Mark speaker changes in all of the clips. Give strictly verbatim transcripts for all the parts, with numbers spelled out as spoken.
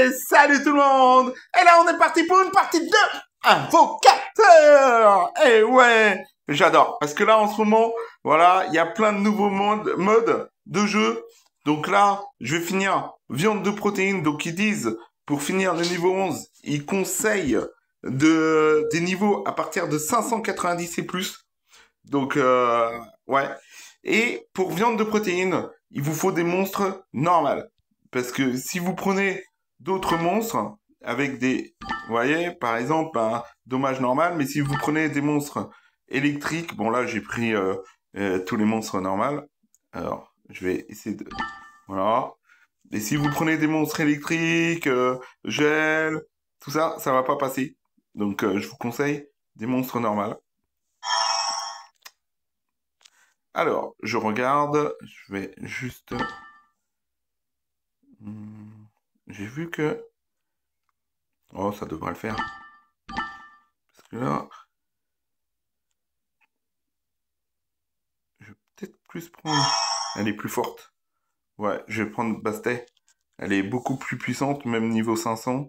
Speaker 1: Et salut tout le monde. Et là on est parti pour une partie de Invocateur. Et ouais, j'adore. Parce que là en ce moment, voilà, il y a plein de nouveaux modes, modes de jeu. Donc là, je vais finir viande de protéines. Donc ils disent, pour finir le niveau onze, ils conseillent de, des niveaux à partir de cinq cent quatre-vingt-dix et plus. Donc, euh, ouais. Et pour viande de protéines, il vous faut des monstres normales. Parce que si vous prenez d'autres monstres avec des... Vous voyez, par exemple, un dommage normal. Mais si vous prenez des monstres électriques... Bon, là, j'ai pris euh, euh, tous les monstres normaux. Alors, je vais essayer de... Voilà. Et si vous prenez des monstres électriques, euh, gel, tout ça, ça va pas passer. Donc, euh, je vous conseille des monstres normaux. Alors, je regarde, je vais juste... Hmm, j'ai vu que... Oh, ça devrait le faire. Parce que là... Je vais peut-être plus prendre... Elle est plus forte. Ouais, je vais prendre Bastet. Elle est beaucoup plus puissante, même niveau cinq cents.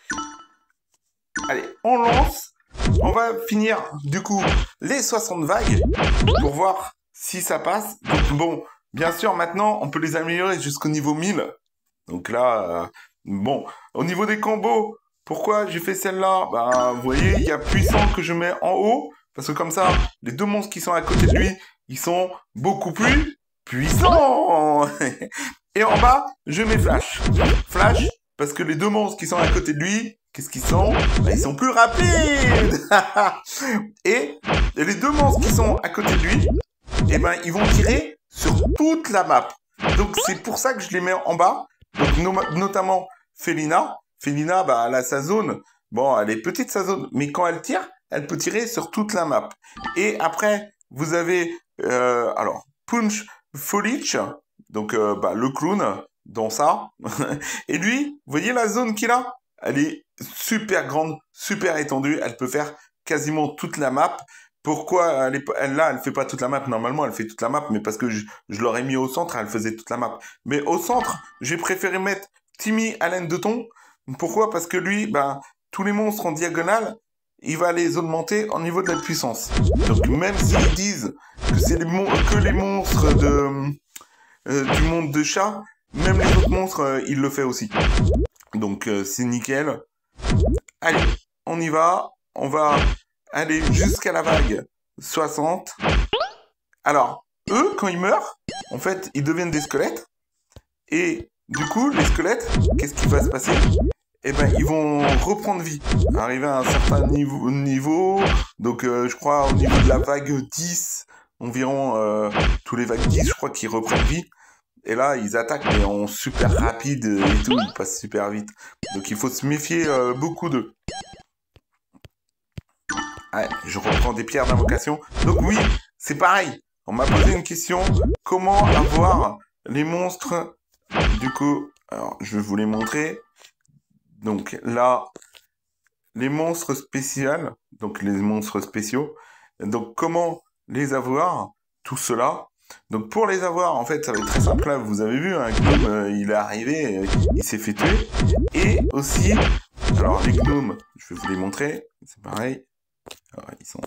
Speaker 1: Allez, on lance. On va finir, du coup, les soixante vagues pour voir si ça passe. Donc bon, bien sûr, maintenant, on peut les améliorer jusqu'au niveau mille. Donc là, euh, bon, au niveau des combos, pourquoi j'ai fait celle-là? Bah, vous voyez, il y a puissant que je mets en haut, parce que comme ça, les deux monstres qui sont à côté de lui, ils sont beaucoup plus puissants. Et en bas, je mets Flash. Flash, parce que les deux monstres qui sont à côté de lui, qu'est-ce qu'ils sont? Bah, ils sont plus rapides. Et les deux monstres qui sont à côté de lui, eh ben, ils vont tirer sur toute la map. Donc, c'est pour ça que je les mets en bas. Donc, no notamment Felina. Felina, bah, elle a sa zone. Bon, elle est petite, sa zone. Mais quand elle tire, elle peut tirer sur toute la map. Et après, vous avez, euh, alors, Punch Folich. Donc, euh, bah, le clown, dans ça. Et lui, vous voyez la zone qu'il a? Elle est super grande, super étendue. Elle peut faire quasiment toute la map. Pourquoi elle, est, elle là, elle fait pas toute la map? Normalement, elle fait toute la map, mais parce que je, je l'aurais mis au centre, elle faisait toute la map. Mais au centre, j'ai préféré mettre Timmy Allen de Thon. Pourquoi? Parce que lui, ben, tous les monstres en diagonale, il va les augmenter en niveau de la puissance. Donc, même s'ils disent que c'est les que les monstres de, euh, du monde de chat, même les autres monstres, euh, il le fait aussi. Donc, euh, c'est nickel. Allez, on y va. On va aller jusqu'à la vague soixante. Alors, eux, quand ils meurent, en fait, ils deviennent des squelettes. Et du coup, les squelettes, qu'est-ce qui va se passer? Eh ben, ils vont reprendre vie. Arriver à un certain niveau. niveau donc, euh, je crois, au niveau de la vague dix, environ, euh, tous les vagues dix, je crois qu'ils reprennent vie. Et là, ils attaquent, mais en super rapide et tout, ils passent super vite. Donc, il faut se méfier euh, beaucoup d'eux. Ouais, je reprends des pierres d'invocation. Donc oui, c'est pareil. On m'a posé une question. Comment avoir les monstres? Du coup, alors, je vais vous les montrer. Donc là, les monstres spéciaux. Donc les monstres spéciaux. Donc comment les avoir? Tout cela. Donc pour les avoir, en fait, ça va être très simple. Là, vous avez vu, un gnome, euh, il est arrivé, euh, il s'est fait tuer. Et aussi, alors les gnomes, je vais vous les montrer. C'est pareil. Alors, ils sont...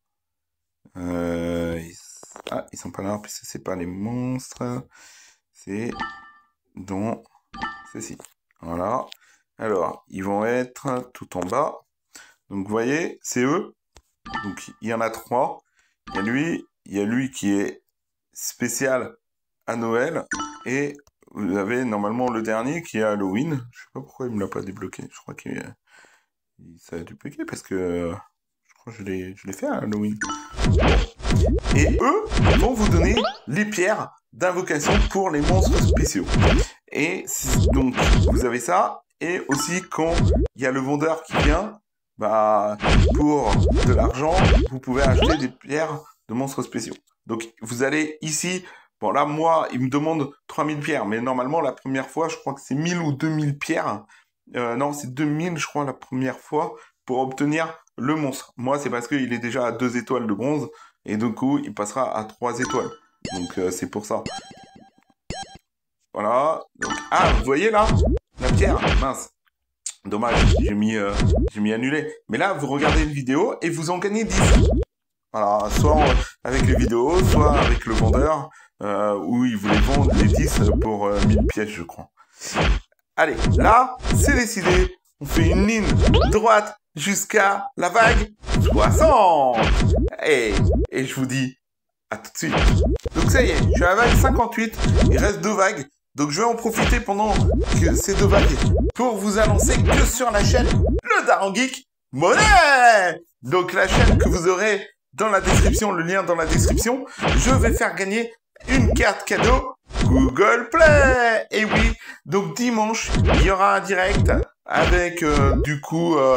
Speaker 1: Euh, ils... Ah, ils sont pas là, puisque c'est pas les monstres. C'est dans ceci. Voilà. Alors, ils vont être tout en bas. Donc, vous voyez, c'est eux. Donc, il y en a trois. Il y a lui, il y a lui qui est spécial à Noël. Et vous avez normalement le dernier qui est Halloween. Je sais pas pourquoi il me l'a pas débloqué. Je crois qu'il ça a débloqué parce que... Je l'ai fait à Halloween. Et eux vont vous donner les pierres d'invocation pour les monstres spéciaux. Et donc, vous avez ça. Et aussi, quand il y a le vendeur qui vient, bah, pour de l'argent, vous pouvez acheter des pierres de monstres spéciaux. Donc, vous allez ici. Bon, là, moi, il me demande trois mille pierres. Mais normalement, la première fois, je crois que c'est mille ou deux mille pierres. Euh, non, c'est deux mille, je crois, la première fois, pour obtenir le monstre. Moi, c'est parce qu'il est déjà à deux étoiles de bronze. Et du coup, il passera à trois étoiles. Donc, euh, c'est pour ça. Voilà. Donc, ah, vous voyez là? La pierre. Mince. Dommage, j'ai mis, euh, j'ai mis annulé. Mais là, vous regardez une vidéo et vous en gagnez dix. Voilà, soit en- avec les vidéos, soit avec le vendeur, euh, où il voulait vendre les dix pour euh, mille pièces, je crois. Allez, là, c'est décidé. On fait une ligne droite jusqu'à la vague soixante. Et, et je vous dis à tout de suite. Donc ça y est, je suis à la vague cinquante-huit. Il reste deux vagues. Donc je vais en profiter pendant que ces deux vagues pour vous annoncer que sur la chaîne Le Daron Geek Monnaie. Donc la chaîne que vous aurez dans la description, le lien dans la description, je vais faire gagner une carte cadeau Google Play. Et oui, donc dimanche, il y aura un direct avec euh, du coup euh,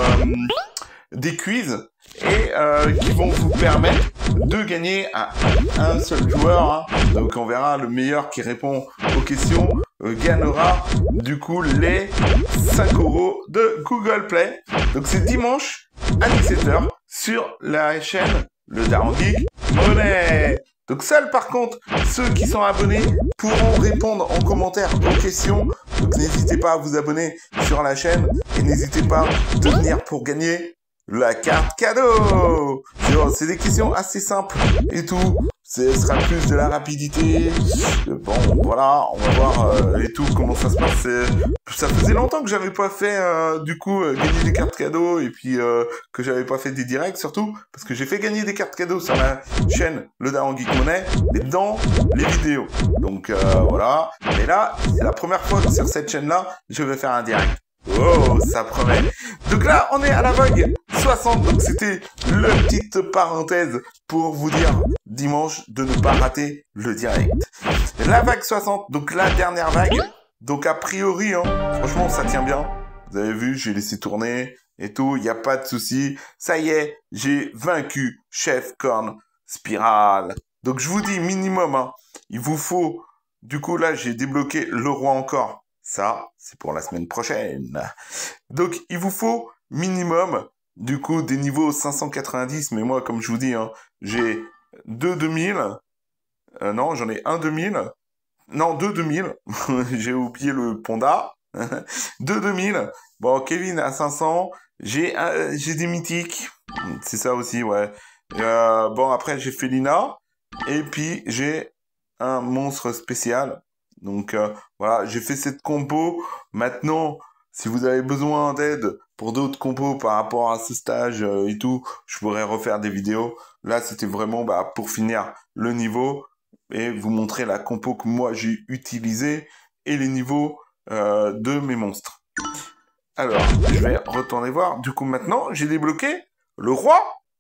Speaker 1: des quiz et euh, qui vont vous permettre de gagner à un seul joueur. Hein. Donc on verra, le meilleur qui répond aux questions euh, gagnera du coup les cinq euros de Google Play. Donc c'est dimanche à dix-sept heures sur la chaîne Le Daron Geek Monnaie. Donc seuls par contre, ceux qui sont abonnés pourront répondre en commentaire aux questions. Donc n'hésitez pas à vous abonner sur la chaîne et n'hésitez pas de venir pour gagner la carte cadeau. C'est des questions assez simples et tout. Ce sera plus de la rapidité. Bon, voilà, on va voir euh, et tout comment ça se passe. Ça faisait longtemps que j'avais pas fait euh, du coup euh, gagner des cartes cadeaux et puis euh, que j'avais pas fait des directs surtout parce que j'ai fait gagner des cartes cadeaux sur la chaîne Le Daron Geek Monnaie mais dans les vidéos. Donc euh, voilà. Et là, c'est la première fois que sur cette chaîne-là, je vais faire un direct. Oh, ça promet. Donc là, on est à la vague soixante. Donc c'était la petite parenthèse pour vous dire dimanche de ne pas rater le direct. La vague soixante, donc la dernière vague. Donc a priori, hein, franchement, ça tient bien. Vous avez vu, j'ai laissé tourner et tout. Il n'y a pas de souci. Ça y est, j'ai vaincu Chef Corn Spirale. Donc je vous dis minimum, hein, il vous faut... Du coup, là, j'ai débloqué le roi encore. Ça, c'est pour la semaine prochaine. Donc, il vous faut minimum, du coup, des niveaux cinq cent quatre-vingt-dix. Mais moi, comme je vous dis, hein, j'ai deux deux mille. Euh, non, j'en ai un deux mille. Non, deux deux mille. J'ai oublié le Ponda. deux deux mille. Bon, Kevin à cinq cents. J'ai euh, j'ai des mythiques. C'est ça aussi, ouais. Euh, bon, après, j'ai Felina. Et puis, j'ai un monstre spécial. Donc euh, voilà, j'ai fait cette compo. Maintenant, si vous avez besoin d'aide pour d'autres compos par rapport à ce stage euh, et tout, je pourrais refaire des vidéos. Là, c'était vraiment bah, pour finir le niveau et vous montrer la compo que moi j'ai utilisée et les niveaux euh, de mes monstres. Alors, je vais retourner voir. Du coup, maintenant, j'ai débloqué le roi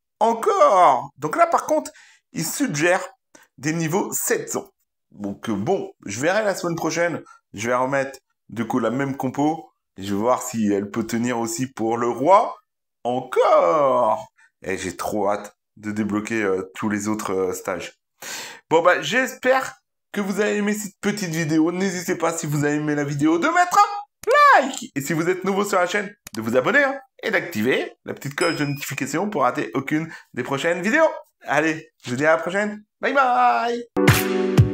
Speaker 1: encore. Donc là, par contre, il suggère des niveaux sept cents. Donc euh, bon, je verrai la semaine prochaine, je vais remettre du coup la même compo, et je vais voir si elle peut tenir aussi pour le roi, encore. Et j'ai trop hâte de débloquer euh, tous les autres euh, stages. Bon bah j'espère que vous avez aimé cette petite vidéo, n'hésitez pas si vous avez aimé la vidéo de mettre un like, et si vous êtes nouveau sur la chaîne, de vous abonner, hein, et d'activer la petite cloche de notification pour rater aucune des prochaines vidéos. Allez, je vous dis à la prochaine, bye bye.